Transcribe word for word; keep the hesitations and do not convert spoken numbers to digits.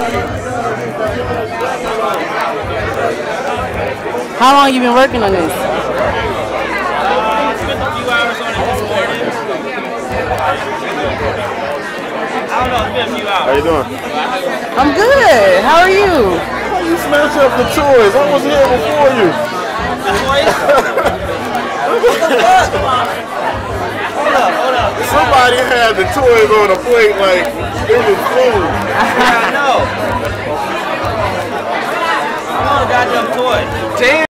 How long you been working on this? Uh, I spent a few hours on it this morning. I don't know, it's been a few hours. How you doing? I'm good. How are you? How you smash up the toys? I was here before you. The toys? Hold up, hold up. Somebody had the toys on a plate like it was food. Yeah, I know. I want a goddamn toy. Damn.